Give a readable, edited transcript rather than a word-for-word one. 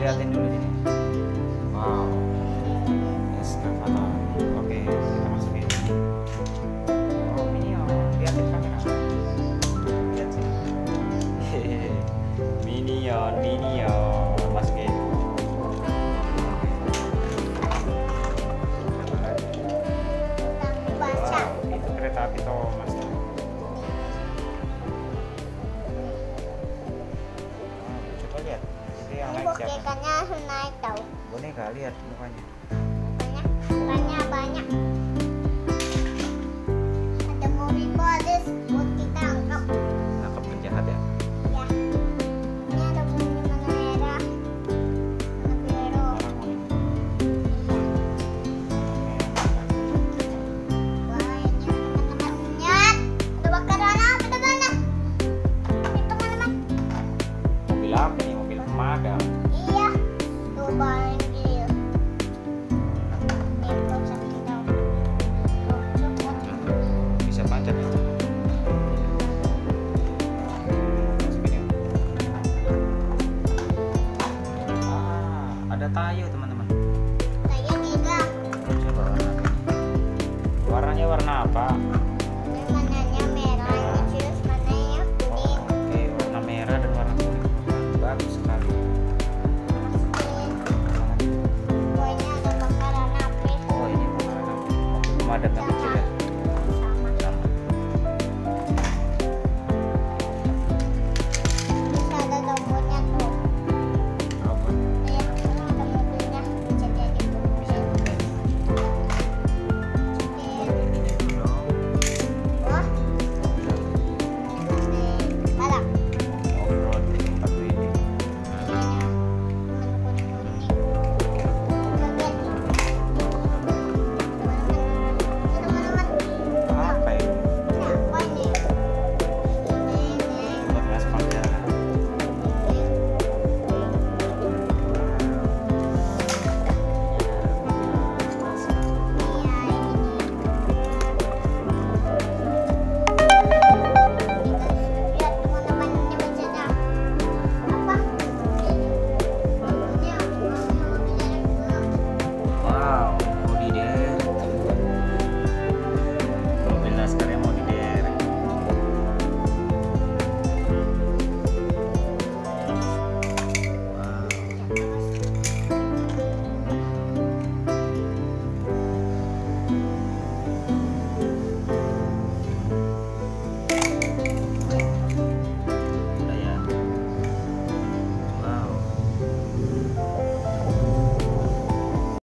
dilihatin dulu sini. Wow, eskavator. Oke, kita masukin. Oh, Minion, lihatin kamera. Lihat sini. Hehehe. Minion, masukin. Wow, itu kereta api Thomas. Coba lihat. Itu yang naik siapa? Bonekanya naik tahu. Boneka, lihat mukanya. Mukanya banyak. Ada mobil polis buat kita angkap. Nangkep penjahat ya? Ya. Ini ada bunyi mana merah. Mana biru. Orang mau ini. Wah, ini teman-teman lihat. Ada bakaran apa teman? Itu teman-teman. Mobil apa nih? Mobil pemadam. Iya. Tuh barang dia. Ini bisa kita. Bisa panjat ya? Masukin ya. Ada tayo teman-teman. Saya tiga. Coba warna. Warnanya warna apa?